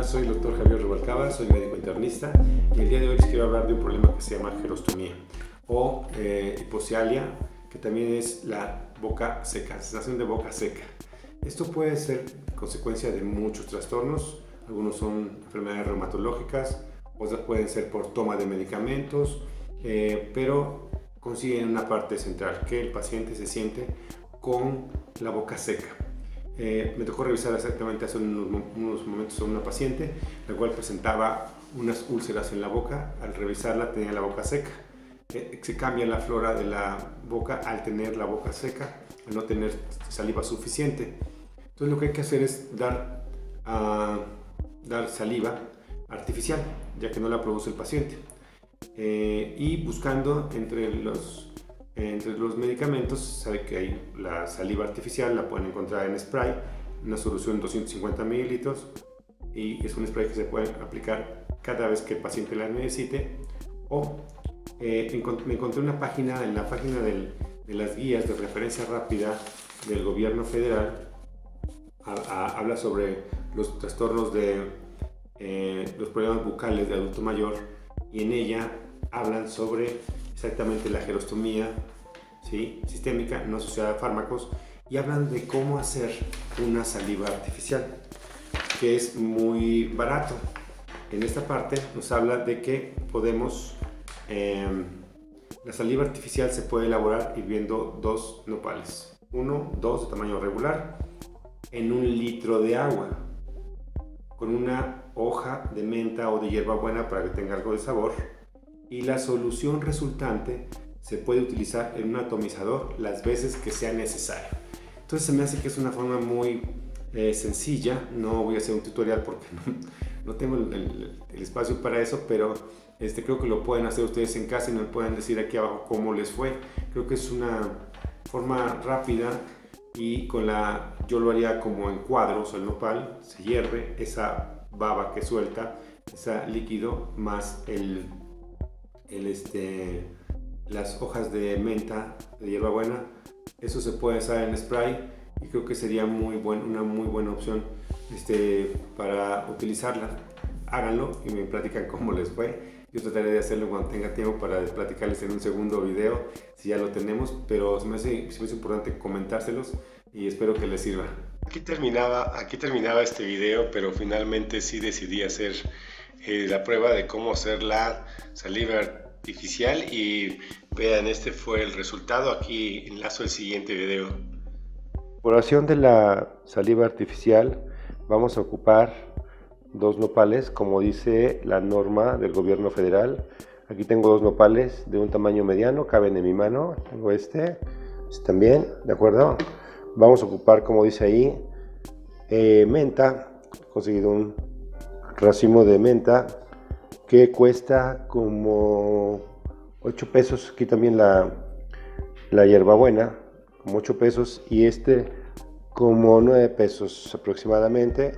Soy el doctor Javier Rubalcaba, soy médico internista y el día de hoy les quiero hablar de un problema que se llama gerostomía o hipocialia, que también es la boca seca, sensación de boca seca. Esto puede ser consecuencia de muchos trastornos, algunos son enfermedades reumatológicas, otras pueden ser por toma de medicamentos, pero consiguen una parte central, que el paciente se siente con la boca seca. Me tocó revisar exactamente hace unos momentos a una paciente, la cual presentaba unas úlceras en la boca. Al revisarla tenía la boca seca. Se cambia la flora de la boca al tener la boca seca, al no tener saliva suficiente. Entonces lo que hay que hacer es dar saliva artificial, ya que no la produce el paciente. Y buscando entre los medicamentos, sabe que hay la saliva artificial, la pueden encontrar en spray, una solución de 250 mililitros, y es un spray que se puede aplicar cada vez que el paciente la necesite. O me encontré una página, en la página de las guías de referencia rápida del gobierno federal, habla sobre los trastornos de los problemas bucales de adulto mayor, y en ella hablan sobre exactamente la gerostomía, ¿sí?, sistémica, no asociada a fármacos, y hablan de cómo hacer una saliva artificial, que es muy barato. En esta parte nos habla de que podemos, la saliva artificial se puede elaborar hirviendo 2 nopales, 2 de tamaño regular, en 1 litro de agua, con una hoja de menta o de hierbabuena para que tenga algo de sabor, y la solución resultante se puede utilizar en un atomizador las veces que sea necesario. Entonces se me hace que es una forma muy sencilla. No voy a hacer un tutorial porque no tengo el espacio para eso, pero creo que lo pueden hacer ustedes en casa y me pueden decir aquí abajo cómo les fue. Creo que es una forma rápida y yo lo haría como en cuadros. El nopal se hierve, esa baba que suelta, ese líquido, más las hojas de menta, de hierbabuena, eso se puede usar en spray, y creo que sería una muy buena opción para utilizarla. Háganlo y me platican cómo les fue. Yo trataré de hacerlo cuando tenga tiempo para platicarles en un segundo video, si ya lo tenemos, pero se me hace importante comentárselos y espero que les sirva. Aquí terminaba este video, pero finalmente sí decidí hacer la prueba de cómo hacer la saliva artificial, y vean, este fue el resultado. Aquí enlazo el siguiente video. Elaboración de la saliva artificial. Vamos a ocupar 2 nopales, como dice la norma del gobierno federal. Aquí tengo 2 nopales de un tamaño mediano, caben en mi mano. Tengo este también, ¿de acuerdo? Vamos a ocupar, como dice ahí, menta. He conseguido un racimo de menta que cuesta como 8 pesos. Aquí también la hierbabuena, como 8 pesos, y como 9 pesos aproximadamente.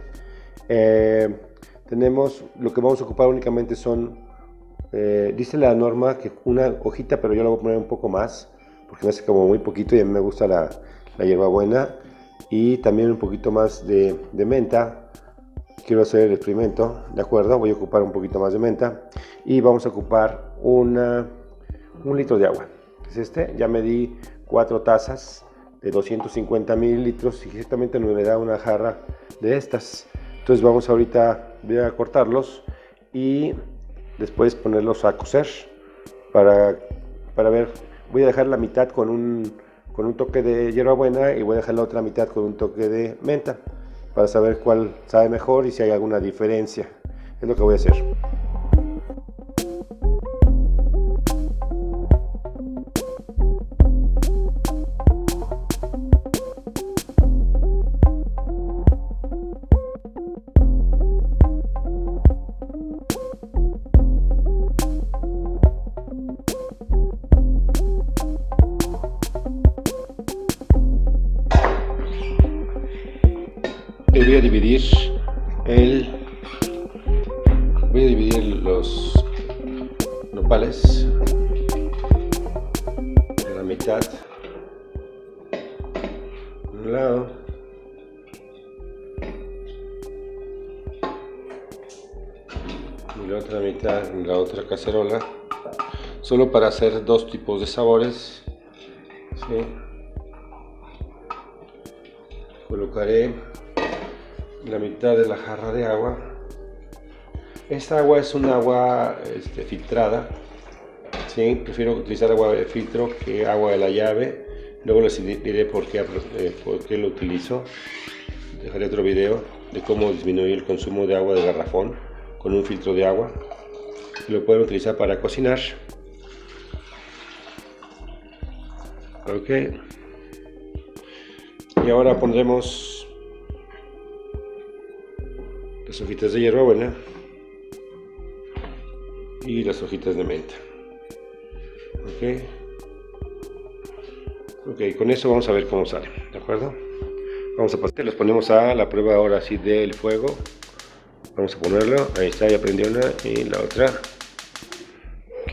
Tenemos, lo que vamos a ocupar únicamente son, dice la norma que una hojita, pero yo la voy a poner un poco más, porque me hace como muy poquito y a mí me gusta la hierbabuena, y también un poquito más de menta. Quiero hacer el experimento, ¿de acuerdo? Voy a ocupar un poquito más de menta y vamos a ocupar 1 litro de agua. Es ya me di 4 tazas de 250 mililitros y exactamente me da una jarra de estas. Entonces voy a cortarlos y después ponerlos a cocer para ver. Voy a dejar la mitad con un toque de hierbabuena y voy a dejar la otra mitad con un toque de menta, para saber cuál sabe mejor y si hay alguna diferencia. Es lo que voy a hacer. Voy a dividir los nopales en la mitad, un lado la otra mitad en la otra cacerola, solo para hacer dos tipos de sabores. ¿Sí? Colocaré la mitad de la jarra de agua. Esta agua es un agua filtrada. ¿Sí? Prefiero utilizar agua de filtro que agua de la llave. Luego les diré por qué lo utilizo. Dejaré otro video de cómo disminuir el consumo de agua de garrafón con un filtro de agua. Lo pueden utilizar para cocinar. Ok. Y ahora pondremos las hojitas de hierbabuena y las hojitas de menta. Ok. Ok, con eso vamos a ver cómo sale, ¿de acuerdo? Vamos a pasar, los ponemos a la prueba ahora sí del fuego. Vamos a ponerlo, ahí está, ya prendió una y la otra. Ok.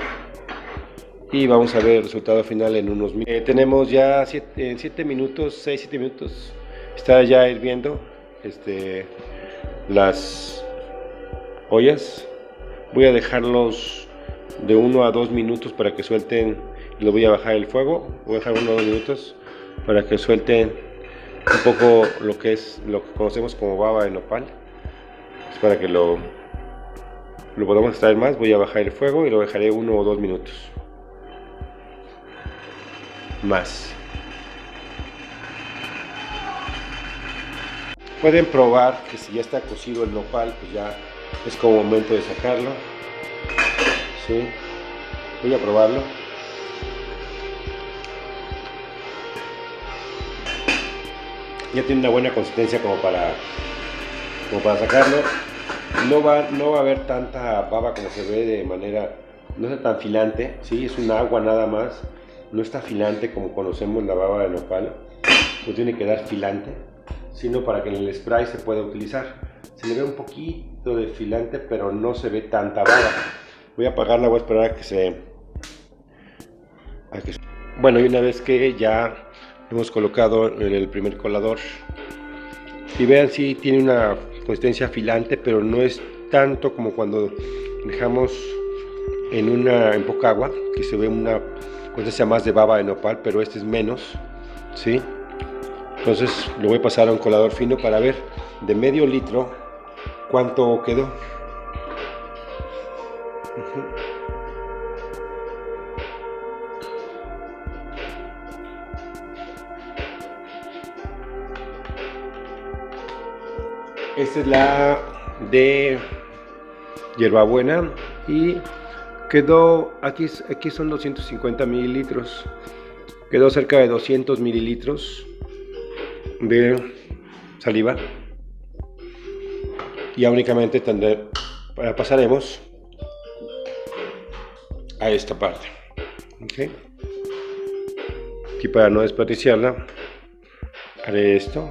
Y vamos a ver el resultado final en unos minutos. Tenemos ya 7 minutos, 6-7 minutos. Está ya hirviendo las ollas. Voy a dejarlos de 1 a 2 minutos para que suelten. Lo voy a bajar el fuego. Voy a dejar 1 o 2 minutos para que suelten un poco lo que conocemos como baba de nopal. Es para que lo podamos extraer más. Voy a bajar el fuego y lo dejaré 1 o 2 minutos más. Pueden probar que si ya está cocido el nopal, pues ya es como momento de sacarlo. ¿Sí? Voy a probarlo. Ya tiene una buena consistencia como para sacarlo. No va a haber tanta baba como se ve de manera, no es tan filante, ¿sí? Es un agua nada más. No está filante como conocemos la baba de nopal, no tiene que dar filante, sino para que en el spray se pueda utilizar. Se le ve un poquito de filante, pero no se ve tanta baba. Voy a apagarla, voy a esperar a que se... Bueno, y una vez que ya hemos colocado el primer colador, y vean si tiene una consistencia filante, pero no es tanto como cuando dejamos en poca agua, que se ve una consistencia más de baba de nopal, pero este es menos, ¿sí? Entonces lo voy a pasar a un colador fino para ver de medio litro cuánto quedó. Esta es la de hierbabuena y quedó, aquí son 250 mililitros, quedó cerca de 200 mililitros de saliva. Y únicamente pasaremos a esta parte. ¿Okay? Aquí para no desperdiciarla, haré esto.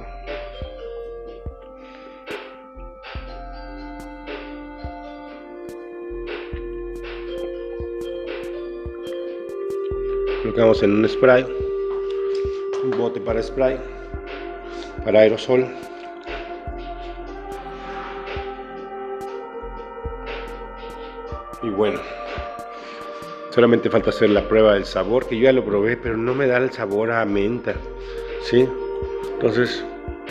Colocamos en un spray, un bote para spray, para aerosol. Y bueno, solamente falta hacer la prueba del sabor, que yo ya lo probé, pero no me da el sabor a menta, ¿sí? Entonces,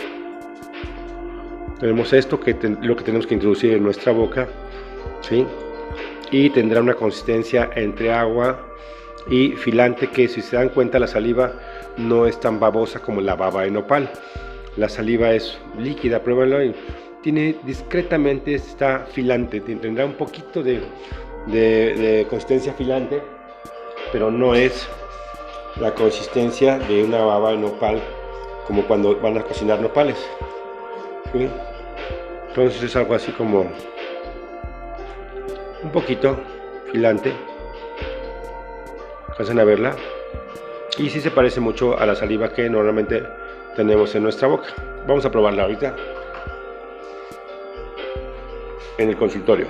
tenemos esto, lo que tenemos que introducir en nuestra boca, ¿sí? Y tendrá una consistencia entre agua y filante, que si se dan cuenta la saliva no es tan babosa como la baba de nopal. La saliva es líquida, pruébenlo, y tiene discretamente, está filante, tendrá un poquito de consistencia filante, pero no es la consistencia de una baba de nopal como cuando van a cocinar nopales, ¿sí? Entonces es algo así como un poquito filante. Alcanzan a verla, y sí se parece mucho a la saliva que normalmente tenemos en nuestra boca. Vamos a probarla ahorita en el consultorio.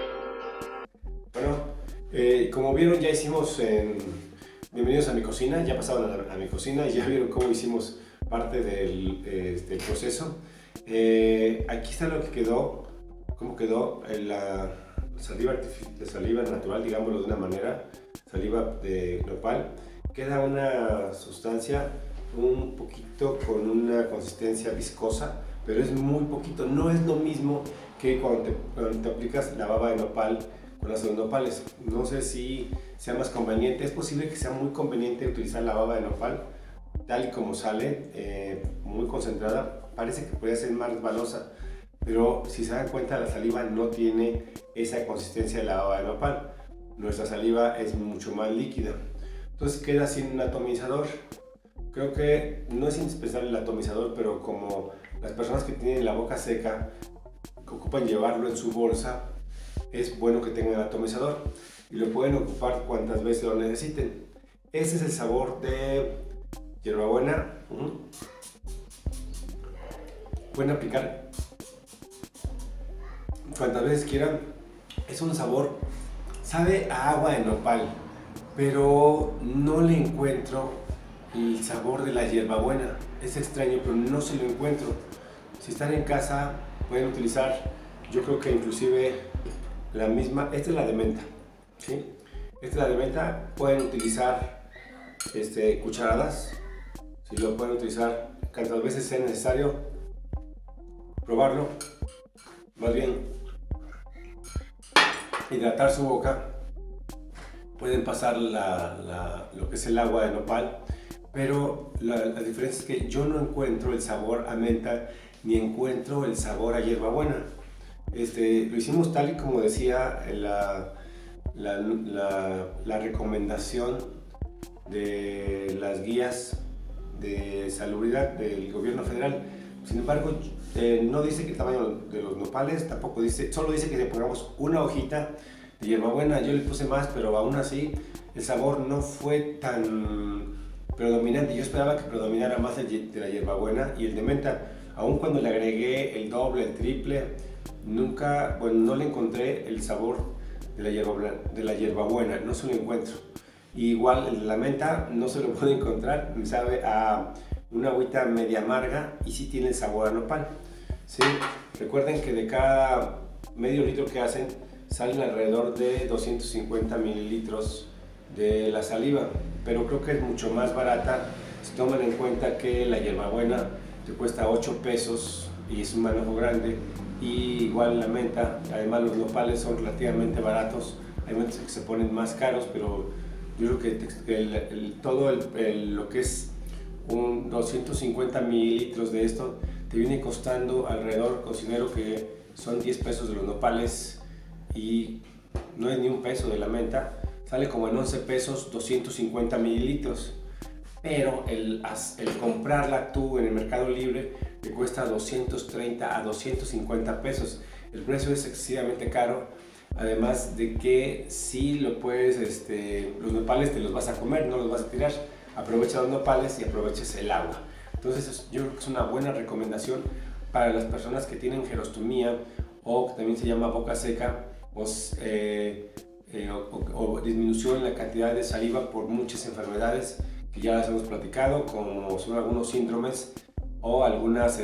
Bueno, como vieron, ya hicimos bienvenidos a mi cocina, ya pasaron a mi cocina y ya vieron cómo hicimos parte del proceso. Aquí está lo que quedó, cómo quedó saliva natural, digámoslo de una manera, saliva de nopal, queda una sustancia un poquito con una consistencia viscosa, pero es muy poquito, no es lo mismo que cuando te aplicas la baba de nopal con las nopales. No sé si sea más conveniente, es posible que sea muy conveniente utilizar la baba de nopal tal y como sale, muy concentrada, parece que podría ser más resbalosa, pero si se dan cuenta la saliva no tiene esa consistencia de la baba de nopal, nuestra saliva es mucho más líquida, entonces queda sin un atomizador. Creo que no es indispensable el atomizador, pero como las personas que tienen la boca seca, que ocupan llevarlo en su bolsa, es bueno que tengan el atomizador y lo pueden ocupar cuantas veces lo necesiten. Ese es el sabor de hierbabuena. Pueden aplicar cuantas veces quieran. Es un sabor, sabe a agua de nopal, pero no le encuentro el sabor de la hierbabuena. Es extraño, pero no se lo encuentro. Si están en casa pueden utilizar, yo creo que inclusive la misma, esta es la de menta, ¿sí? Esta es la de menta, pueden utilizar cucharadas, si lo pueden utilizar cuantas veces sea necesario, probarlo, más bien hidratar su boca. Pueden pasar lo que es el agua de nopal, pero la diferencia es que yo no encuentro el sabor a menta ni encuentro el sabor a hierbabuena. Lo hicimos tal y como decía la recomendación de las guías de salubridad del gobierno federal. Sin embargo, no dice que el tamaño de los nopales, tampoco dice, solo dice que le pongamos una hojita de hierbabuena. Yo le puse más, pero aún así el sabor no fue tan predominante. Yo esperaba que predominara más el de la hierbabuena y el de menta. Aun cuando le agregué el doble, el triple, nunca, bueno, no le encontré el sabor de la hierbabuena, no se lo encuentro. Y igual el de la menta no se lo puedo encontrar, me sabe a una agüita media amarga y sí tiene el sabor a nopal. ¿Sí? Recuerden que de cada medio litro que hacen salen alrededor de 250 mililitros de la saliva, pero creo que es mucho más barata si toman en cuenta que la hierbabuena te cuesta 8 pesos y es un manojo grande, y igual la menta. Además los nopales son relativamente baratos, hay momentos que se ponen más caros, pero yo creo que lo que es un 250 mililitros de esto te viene costando alrededor, considero que son 10 pesos de los nopales y no es ni un peso de la menta, sale como en 11 pesos 250 mililitros. Pero el comprarla tú en el Mercado Libre te cuesta 230 a 250 pesos. El precio es excesivamente caro, además de que si lo puedes, los nopales te los vas a comer, no los vas a tirar. Aprovecha los nopales y aproveches el agua. Entonces yo creo que es una buena recomendación para las personas que tienen gerostomía o que también se llama boca seca o disminución en la cantidad de saliva por muchas enfermedades que ya las hemos platicado, como son algunos síndromes o algunas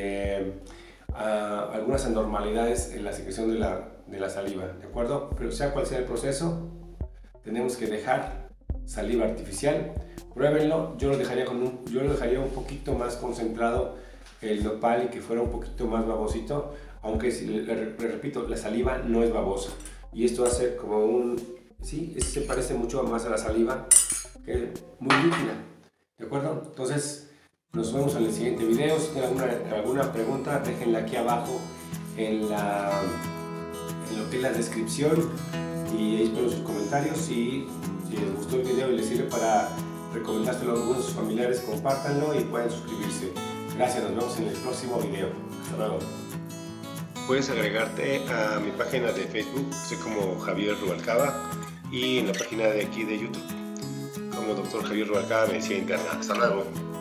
anormalidades en la secreción de la saliva, ¿de acuerdo? Pero sea cual sea el proceso, tenemos que dejar saliva artificial. Pruébenlo, yo lo dejaría un poquito más concentrado el nopal y que fuera un poquito más babosito, aunque le repito, la saliva no es babosa. Y esto hace como sí, se parece mucho más a la saliva, que es muy líquida, ¿de acuerdo? Entonces, nos vemos en el siguiente video. Si tienen alguna pregunta, déjenla aquí abajo en lo que es la descripción y ahí espero sus comentarios. Si les gustó el video y les sirve para recomendárselo a algunos de sus familiares, compártanlo y pueden suscribirse. Gracias, nos vemos en el próximo video. Hasta luego. Puedes agregarte a mi página de Facebook, soy como Javier Rubalcaba, y en la página de aquí de YouTube como Dr. Javier Rubalcaba, Medicina Interna. Hasta luego.